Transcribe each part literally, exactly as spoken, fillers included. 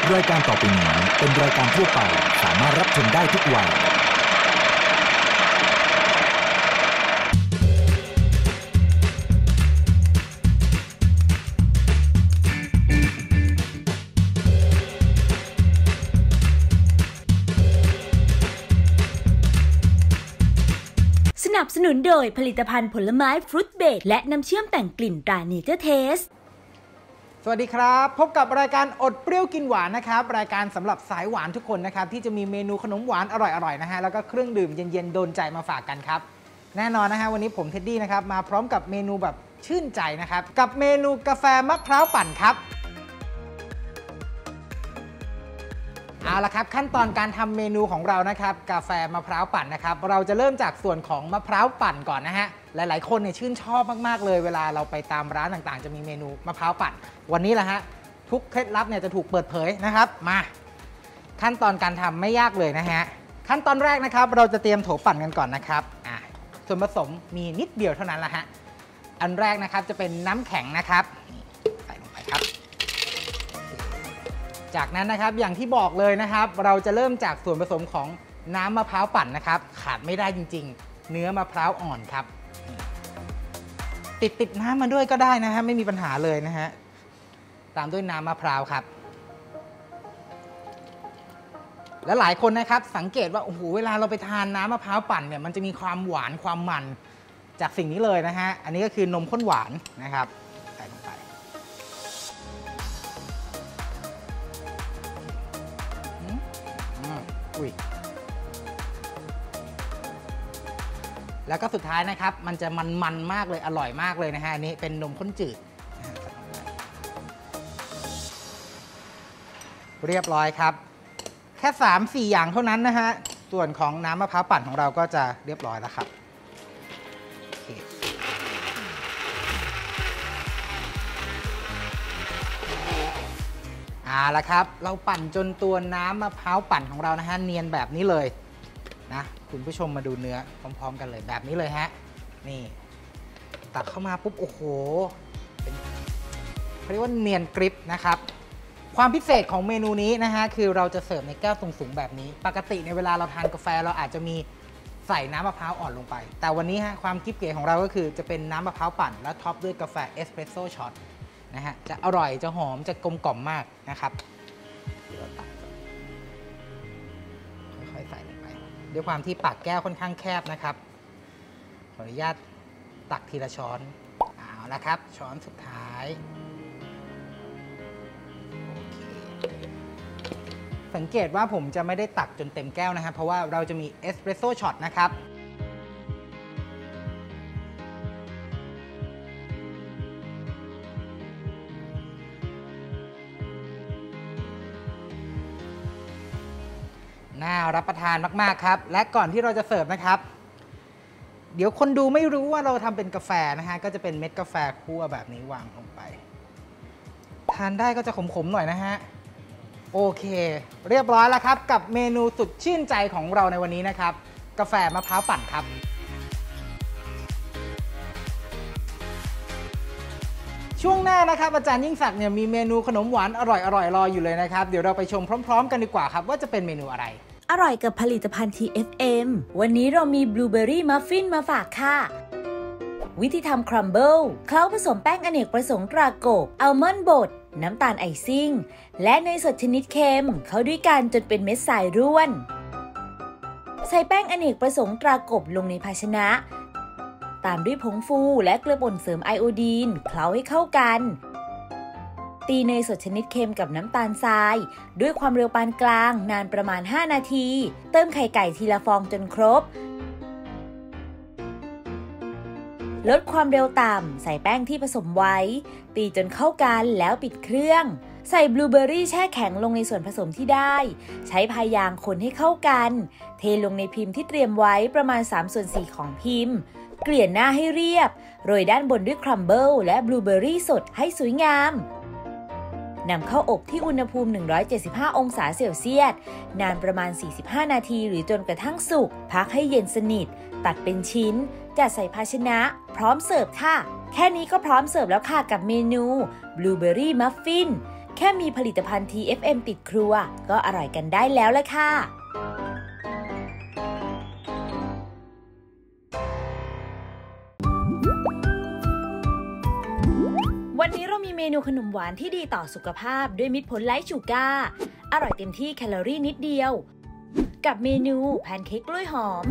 รายการต่อไปนี้เป็นรายการทั่วไปสามารถรับชมได้ทุกวัยสนับสนุนโดยผลิตภัณฑ์ผลไม้ฟรุตเบรดและน้ำเชื่อมแต่งกลิ่นตราเนเจอร์เทสสวัสดีครับพบกับรายการอดเปรี้ยวกินหวานนะครับรายการสำหรับสายหวานทุกคนนะครับที่จะมีเมนูขนมหวานอร่อยๆนะฮะแล้วก็เครื่องดื่มเย็นๆโดนใจมาฝากกันครับแน่นอนนะฮะวันนี้ผมเท็ดดี้นะครับมาพร้อมกับเมนูแบบชื่นใจนะครับกับเมนูกาแฟมะพร้าวปั่นครับเอาละครับขั้นตอนการทำเมนูของเรานะครับกาแฟมะพร้าวปั่นนะครับเราจะเริ่มจากส่วนของมะพร้าวปั่นก่อนนะฮะหลายๆคนเนี่ยชื่นชอบมากๆเลยเวลาเราไปตามร้านต่างๆจะมีเมนูมะพร้าวปั่นวันนี้แหละฮะทุกเคล็ดลับเนี่ยจะถูกเปิดเผยนะครับมาขั้นตอนการทำไม่ยากเลยนะฮะขั้นตอนแรกนะครับเราจะเตรียมโถปั่นกันก่อนนะครับอ่าส่วนผสมมีนิดเดียวเท่านั้นละฮะอันแรกนะครับจะเป็นน้ำแข็งนะครับใส่ลงไปครับจากนั้นนะครับอย่างที่บอกเลยนะครับเราจะเริ่มจากส่วนผสมของน้ำมะพร้าวปั่นนะครับขาดไม่ได้จริงๆเนื้อมะพร้าวอ่อนครับติดติดน้ำมาด้วยก็ได้นะฮะไม่มีปัญหาเลยนะฮะตามด้วยน้ำมะพร้าวครับและหลายคนนะครับสังเกตว่าโอ้โหเวลาเราไปทานน้ำมะพร้าวปั่นเนี่ยมันจะมีความหวานความมันจากสิ่งนี้เลยนะฮะอันนี้ก็คือนมข้นหวานนะครับใส่ลงไปอุ้ยแล้วก็สุดท้ายนะครับมันจะมันๆมากเลยอร่อยมากเลยนะฮะอันนี้เป็นนมข้นจืดเรียบร้อยครับแค่ สามสี่ อย่างเท่านั้นนะฮะส่วนของน้ำมะพร้าวปั่นของเราก็จะเรียบร้อยแล้วครับเอาละครับเราปั่นจนตัวน้ำมะพร้าวปั่นของเรานะฮะเนียนแบบนี้เลยนะคุณผู้ชมมาดูเนื้อพร้อมๆกันเลยแบบนี้เลยฮะนี่ตักเข้ามาปุ๊บโอ้โหเป็นเขาเรียกว่าเนียนกริบนะครับความพิเศษของเมนูนี้นะฮะคือเราจะเสิร์ฟในแก้วทรงสูงแบบนี้ปกติในเวลาเราทานกาแฟเราอาจจะมีใส่น้ำมะพร้าวอ่อนลงไปแต่วันนี้ฮะความกิ๊บเก๋ของเราก็คือจะเป็นน้ำมะพร้าวปั่นแล้วท็อปด้วยกาแฟเอสเปรสโซ่ช็อตนะฮะจะอร่อยจะหอมจะกลมกล่อมมากนะครับค่อยๆใส่ลงไปด้วยความที่ปากแก้วค่อนข้างแคบนะครับขออนุญาตตักทีละช้อนเอาละครับช้อนสุดท้ายสังเกตว่าผมจะไม่ได้ตักจนเต็มแก้วนะครับเพราะว่าเราจะมีเอสเปรสโซ่ช็อตนะครับน่ารับประทานมากๆครับและก่อนที่เราจะเสิร์ฟนะครับเดี๋ยวคนดูไม่รู้ว่าเราทำเป็นกาแฟนะฮะก็จะเป็นเม็ดกาแฟคั่วแบบนี้วางลงไปทานได้ก็จะขมๆหน่อยนะฮะโอเคเรียบร้อยแล้วครับกับเมนูสุดชื่นใจของเราในวันนี้นะครับกาแฟมะพร้าวปั่นครับช่วงหน้านะครับอาจารย์ยิ่งศักดิ์เนี่ยมีเมนูขนมหวานอร่อยๆรออยู่เลยนะครับเดี๋ยวเราไปชมพร้อมๆกันดีกว่าครับว่าจะเป็นเมนูอะไรอร่อยกับผลิตภัณฑ์ ที เอฟ เอ็ม วันนี้เรามีบลูเบอร์รี่มัฟฟินมาฝากค่ะวิธีทำครัมเบิลเคล้าผสมแป้งอเนกประสงค์ตราโกบอัลมอนด์บดน้ำตาลไอซิ่งและเนยสดชนิดเค็มเข้าด้วยกันจนเป็นเม็ดทรายร่วนใส่แป้งอเนกประสงค์ตรากบลงในภาชนะตามด้วยผงฟูและเกลือป่นเสริมไอโอดีนเคล้าให้เข้ากันตีเนยสดชนิดเค็มกับน้ำตาลทรายด้วยความเร็วปานกลางนานประมาณห้านาทีเติมไข่ไก่ทีละฟองจนครบลดความเร็วต่ำใส่แป้งที่ผสมไว้ตีจนเข้ากันแล้วปิดเครื่องใส่บลูเบอร์รี่แช่แข็งลงในส่วนผสมที่ได้ใช้พายางคนให้เข้ากันเทลงในพิมพ์ที่เตรียมไว้ประมาณสามส่วนสี่ของพิมพ์เกลี่ยหน้าให้เรียบโรยด้านบนด้วยครัมเบิลและบลูเบอร์รี่สดให้สวยงามนำเข้าอบที่อุณหภูมิหนึ่งร้อยเจ็ดสิบห้าองศาเซลเซียสนานประมาณสี่สิบห้านาทีหรือจนกระทั่งสุกพักให้เย็นสนิทตัดเป็นชิ้นจัดใส่ภาชนะพร้อมเสิร์ฟค่ะแค่นี้ก็พร้อมเสิร์ฟแล้วค่ะกับเมนูบลูเบอร์รี่มัฟฟินแค่มีผลิตภัณฑ์ ที เอฟ เอ็ม ติดครัวก็อร่อยกันได้แล้วละค่ะวันนี้เรามีเมนูขนมหวานที่ดีต่อสุขภาพด้วยมิตรผลไร้ชูการ์อร่อยเต็มที่แคลอรี่นิดเดียวกับเมนูแพนเค้กกล้วยหอม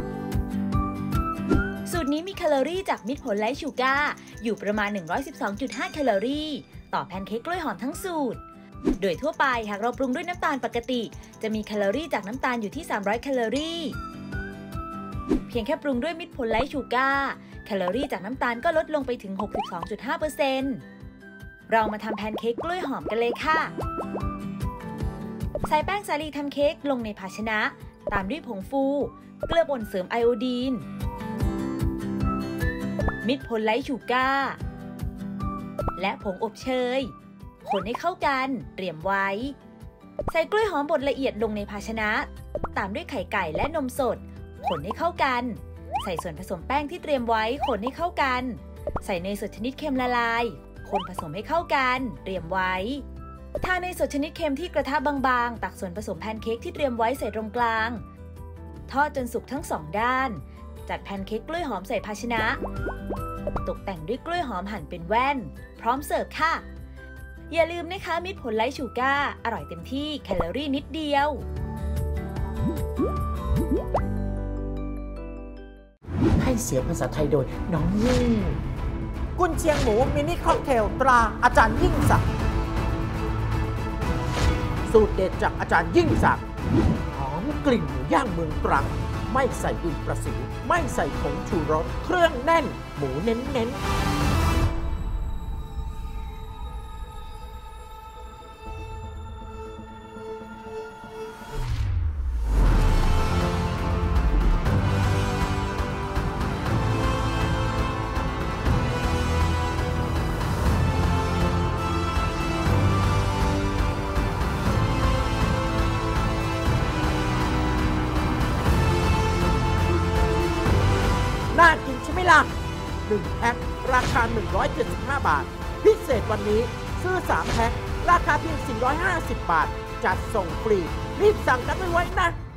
สูตรนี้มีแคลอรี่จากมิตรผลไร้ชูการ์อยู่ประมาณ หนึ่งร้อยสิบสองจุดห้า แคลอรี่ต่อแพนเค้กกล้วยหอมทั้งสูตรโดยทั่วไปหากเราปรุงด้วยน้ำตาลปกติจะมีแคลอรี่จากน้ำตาลอยู่ที่สามร้อยแคลอรี่เพียงแค่ปรุงด้วยมิตรผลไร้ชูการ์แคลอรี่จากน้ำตาลก็ลดลงไปถึง หกสิบสองจุดห้าเปอร์เซ็นต์ เรามาทำแพนเค้กกล้วยหอมกันเลยค่ะใส่แป้งสาลีทำเค้กลงในภาชนะตามด้วยผงฟูเกลือป่นเสริมไอโอดีนมิตรผลไร้ชูการ์และผงอบเชยคนให้เข้ากันเตรียมไว้ใส่กล้วยหอมบดละเอียดลงในภาชนะตามด้วยไข่ไก่และนมสดคนให้เข้ากันใส่ส่วนผสมแป้งที่เตรียมไว้คนให้เข้ากันใส่เนยสดชนิดเค็มละลายคนผสมให้เข้ากันเตรียมไว้ทาเนยสดชนิดเค็มที่กระทะบางๆตักส่วนผสมแพนเค้กที่เตรียมไว้ใส่ตรงกลางทอดจนสุกทั้งสองด้านจัดแพนเค้กกล้วยหอมใส่ภาชนะตกแต่งด้วยกล้วยหอมหั่นเป็นแว่นพร้อมเสิร์ฟค่ะอย่าลืมนะคะมิตรผลไร้ชูการ์อร่อยเต็มที่แคลอรี่นิดเดียวให้เสียงภาษาไทยโดยน้องยิ่งกุนเชียงหมูมินิค็อกเทลตราอาจารย์ยิ่งศักดิ์สูตรเด็ดจากอาจารย์ยิ่งศักดิ์หอมกลิ่นหมูย่างเมืองตรังไม่ใส่ดินประสิวไม่ใส่ผงชูรสเครื่องแน่นหมูเน้นๆน่ากินใช่ไหมล่ะหนึ่งแพ็คราคาหนึ่งร้อยเจ็ดสิบห้าบาทพิเศษวันนี้ซื้อสามแพ็คราคาเพียงสี่ร้อยห้าสิบบาทจัดส่งฟรีรีบสั่งกันไว้นะ